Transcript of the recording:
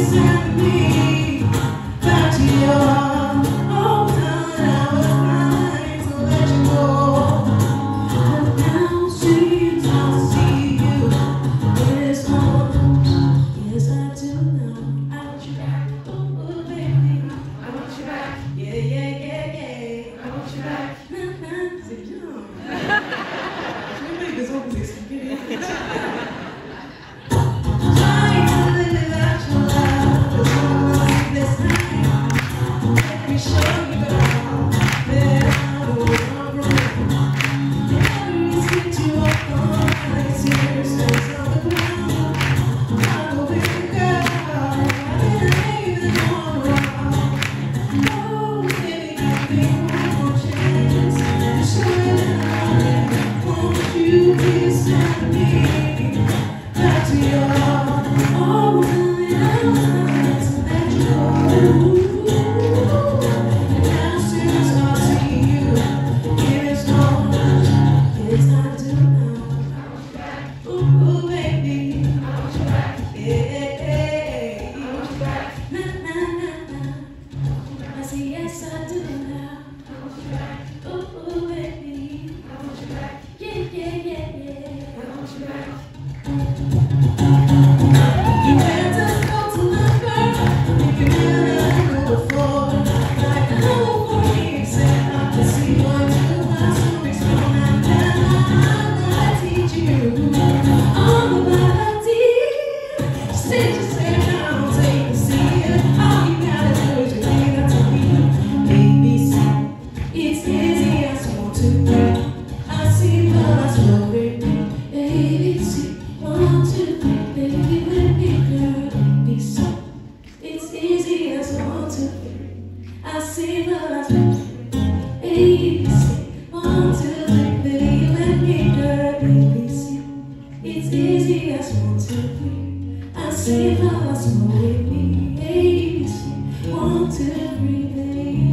send me back to your old time. I was trying to let you go, but now since I see you, it's on. Yes, I do now. I want you back, oh baby. I want you back, yeah, yeah, yeah, yeah. I want you back. C'est bien. Je n'ai pas besoin de vous expliquer. See us with me, 1, 2, 3, baby.